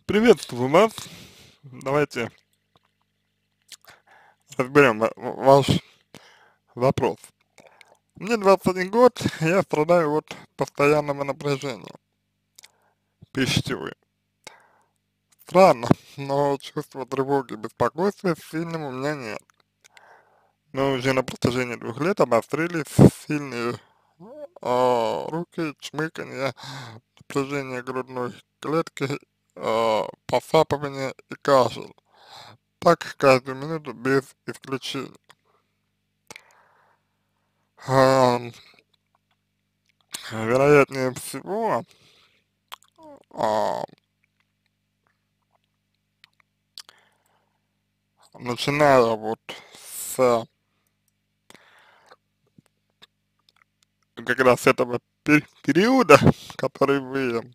Приветствую вас. Давайте разберем ваш вопрос. Мне 21 год, я страдаю от постоянного напряжения пищевые. Странно, но чувство тревоги и беспокойства сильным у меня нет. Но уже на протяжении 2 лет обострились сильные руки, чмыканье, напряжение грудной клетки, посапывание и кашель. Так каждую минуту без исключения. А, Вероятнее всего, а, начиная вот с как раз этого периода, который вы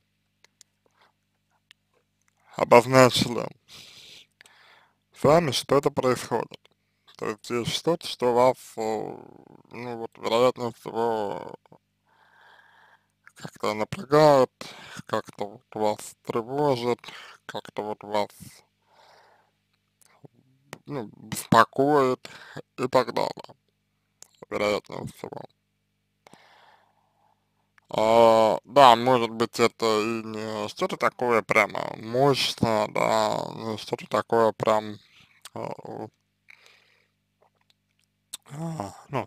обозначили, с вами что-то происходит. То есть есть что-то, что вас, ну вот, вероятнее всего, как-то напрягает, как-то вот вас тревожит, как-то вот вас, ну, беспокоит и так далее, вероятнее всего. Да, может быть, это и не что-то такое прямо мощное, да, не что-то такое прям, а, ну,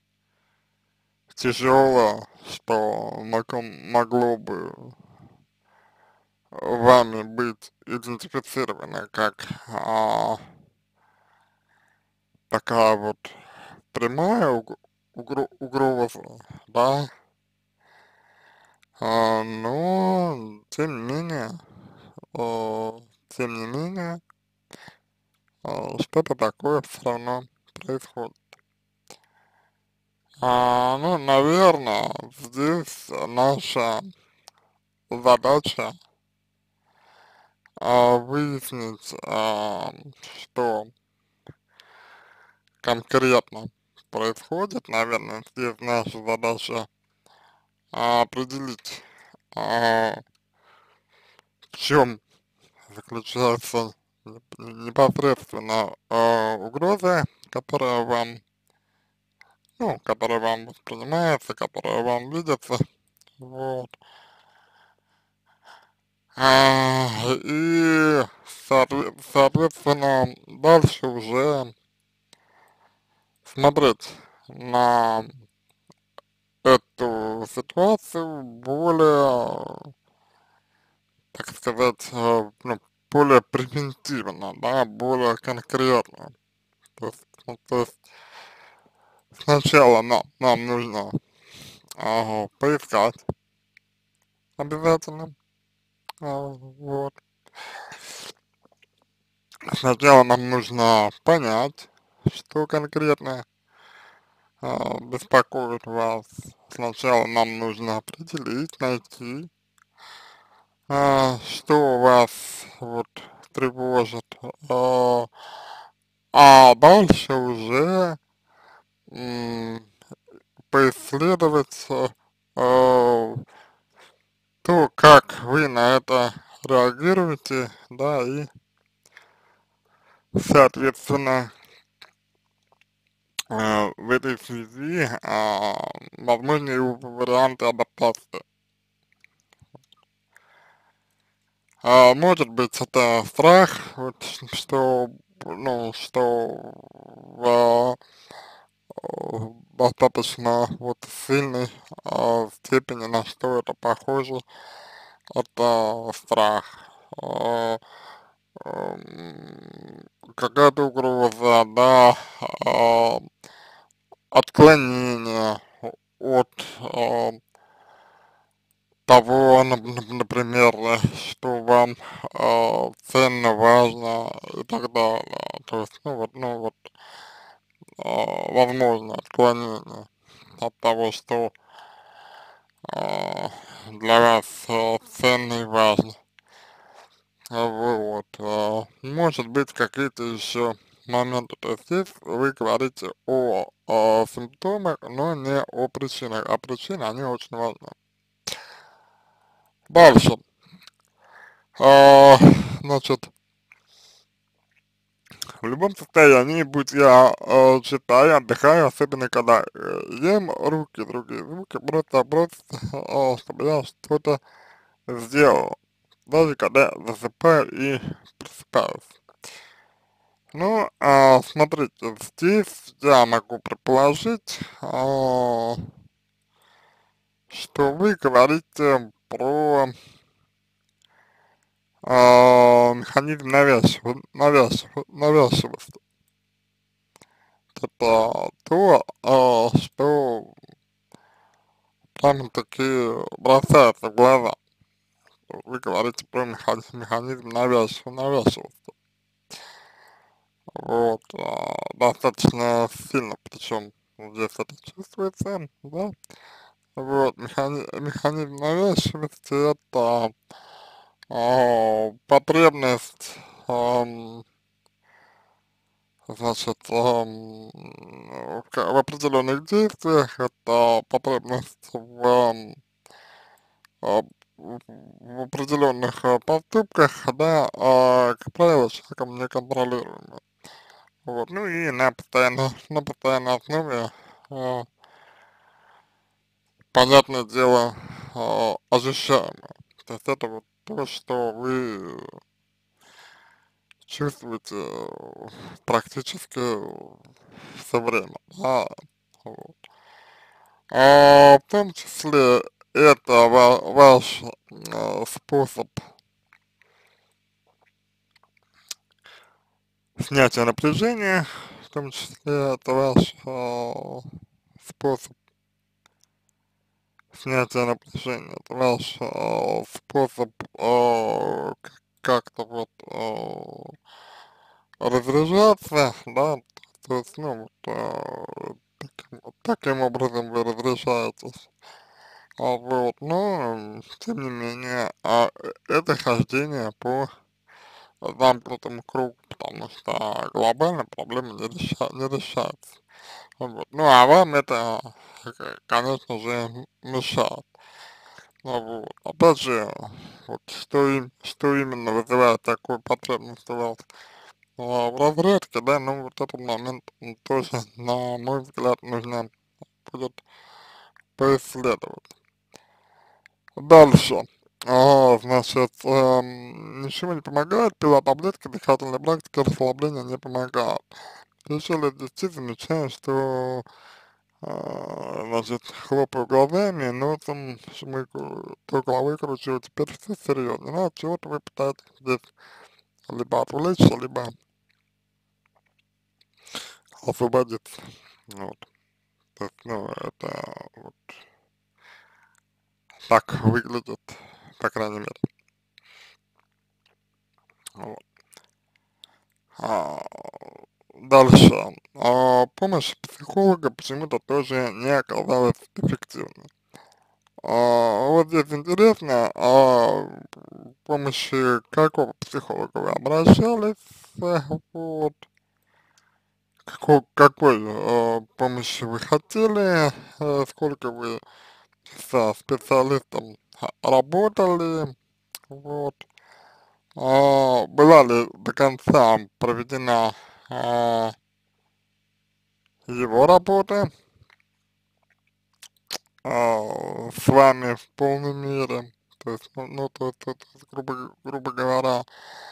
тяжелое, что могло бы вами быть идентифицировано как такая вот прямая угроза, да, но тем не менее, что-то такое все равно происходит. Ну, наверное, здесь наша задача выяснить, что конкретно происходит. Наверное, здесь наша задача определить, в чем заключается непосредственно угроза, которая вам, ну, которая вам воспринимается, которая вам видится, вот. И, соответственно, дальше уже смотреть на эту ситуацию более, так сказать, ну, более превентивно, да, более конкретно. То есть сначала нам нужно поискать обязательно, вот. Сначала нам нужно понять, что конкретно беспокоит вас. Сначала нам нужно определить, найти, что вас вот тревожит, дальше уже м, поисследовать то, как вы на это реагируете, да, и, соответственно, в этой связи возможны и варианты адаптации. Может быть, это страх, вот, что, ну, что в достаточно вот сильной степени, на что это похоже, это страх. А, Какая-то угроза, да, а, отклонение от того, например, что вам ценно, важно и так далее. То есть, ну вот, возможно отклонение от того, что а, для вас ценно и важно. Вот. Может быть, какие-то еще моменты. То есть здесь вы говорите о симптомах, но не о причинах. А причины, они очень важны. Дальше. значит, в любом состоянии, будь я читаю, отдыхаю, особенно когда ем, руки, другие звуки, просто, чтобы я что-то сделал, даже когда засыпаю и просыпаюсь. Ну, смотрите, здесь я могу предположить, что вы говорите про механизм навязчивости. Это то, что прямо-таки бросается в глаза. Вы говорите про механизм навязчивости. Вот, достаточно сильно, причем здесь это чувствуется, да. Вот, механизм навязчивости это потребность, значит, в определенных действиях, это потребность а, в определенных поступках, да, как правило, человеком неконтролируемых. Вот, ну и на постоянной основе, а, понятное дело, ощущаемо. То есть это вот то, что вы чувствуете практически все время, да, вот. В том числе это ваш способ снятия напряжения, в том числе это ваш способ снятия напряжения, это ваш способ как-то вот разряжаться, да, то есть, ну, вот, таким образом вы разряжаетесь. Вот, но, тем не менее, это хождение по замкнутому кругу, потому что глобально проблема не решается. Вот. Ну, а вам это, конечно же, мешает. Вот. Опять же, вот что именно вызывает такую потребность у вас в разрядке, да, ну, вот этот момент тоже, на мой взгляд, нужно будет поисследовать. Дальше. Значит, ничего не помогает, пила таблетки, дыхательные практики, расслабление не помогают. Еще лет 10 замечаю, что, значит, хлопаю глазами, носом шмыгаю, то головой кручу, теперь все серьезно. Ну, от чего-то вы пытаетесь здесь либо отвлечься, либо освободиться. Вот. То есть, ну, это вот так выглядит, по крайней мере. Вот. А, Дальше. Помощь психолога почему-то тоже не оказалась эффективной. Вот здесь интересно, помощи какого психолога вы обращались, вот, какой помощи вы хотели, сколько вы со специалистом работали, вот, была ли до конца проведена его работа с вами в полной мере, то есть, то есть, грубо говоря,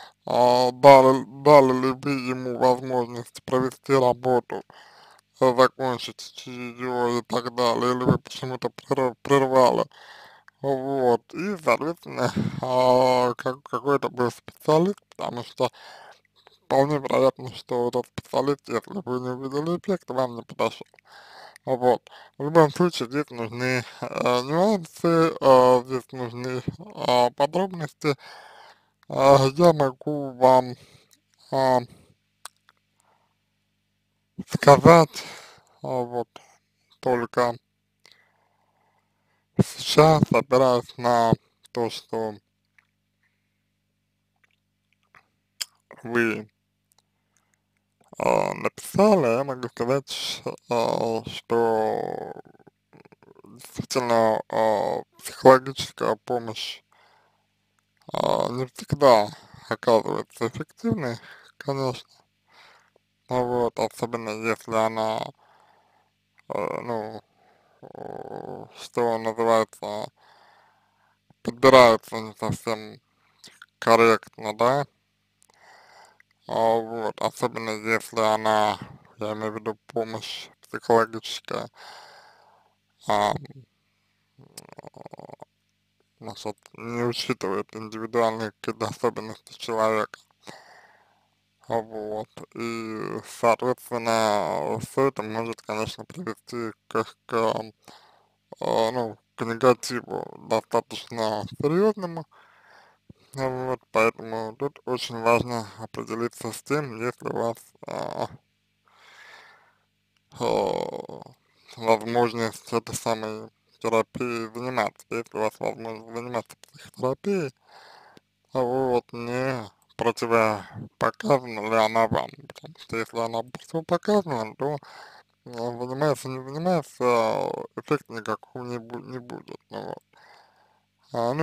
дали ли вы ему возможность провести работу, закончить ее и так далее, или вы почему-то прервали, вот, и, соответственно, какой-то был специалист, потому что вполне вероятно, что этот специалист, если вы не увидели эффект, вам не подошел. Вот. В любом случае, здесь нужны нюансы, здесь нужны подробности. Я могу вам а, сказать вот только сейчас, опираясь на то, что вы написали, я могу сказать, что действительно психологическая помощь не всегда оказывается эффективной, конечно, вот, особенно если она, ну, что называется, подбирается не совсем корректно, да, вот, особенно если она, я имею в виду помощь психологическая, а, значит, не учитывает индивидуальные какие-то особенности человека, вот, и, соответственно, все это может, конечно, привести ну, к негативу достаточно серьезному, вот, поэтому тут очень важно определиться с тем, если у вас а, возможность этой самой терапией заниматься, если у вас возможность заниматься психотерапией, вот, не противопоказана ли она вам, потому что если она противопоказана, то занимается, не занимается, эффекта никакого не будет, ну, вот. Ну,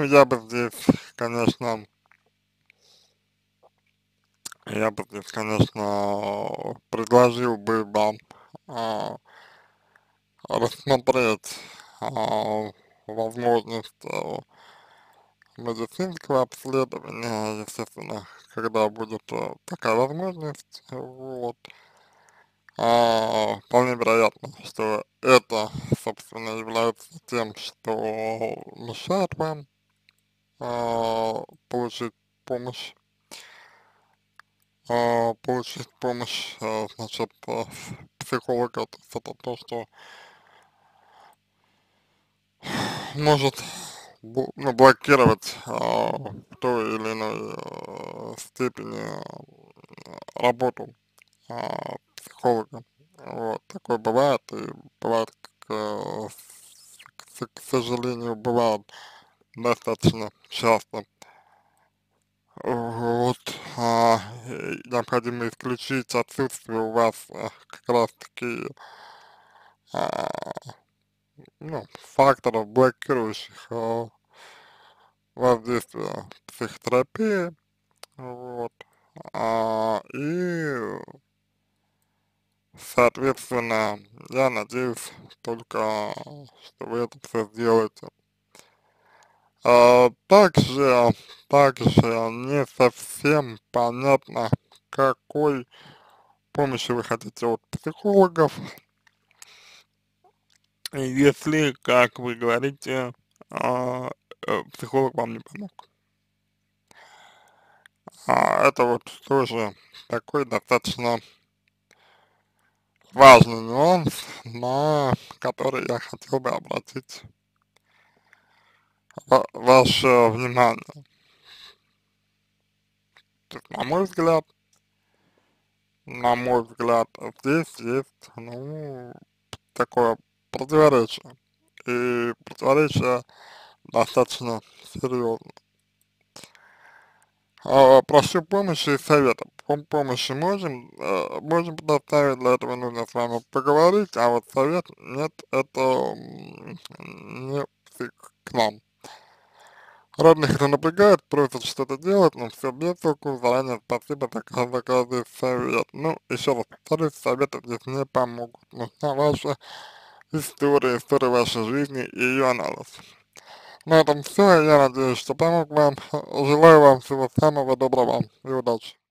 я бы здесь, конечно, предложил бы вам а, рассмотреть возможность медицинского обследования, естественно, когда будет такая возможность, вот. Вполне вероятно, что это, собственно, является тем, что мешает вам получить помощь, значит, психолога, то есть это то, что может ну, блокировать в той или иной степени работу психолога. Вот, такое бывает, и бывает, к сожалению, бывает достаточно часто. Вот, необходимо исключить отсутствие у вас как раз таки, а, ну, факторов, блокирующих воздействие психотерапии, вот, и, соответственно, я надеюсь только, что вы это все сделаете. Также, не совсем понятно, какой помощи вы хотите от психологов, если, как вы говорите, психолог вам не помог. Это вот тоже такой достаточно важный нюанс, на который я хотел бы обратить ваше внимание. То есть, на мой взгляд, здесь есть, ну, такое противоречие. И противоречие достаточно серьезное. Прошу помощи и совета. Помощи можем предоставить, для этого нужно с вами поговорить, а вот совет нет, это не к нам. Родных это напрягает, просят что-то делать, но все без толку, заранее спасибо за каждый совет. Ну, еще раз повторюсь, советы здесь не помогут. Нужна ваша история вашей жизни и ее анализ. На этом все, я надеюсь, что помог вам. Желаю вам всего самого доброго и удачи.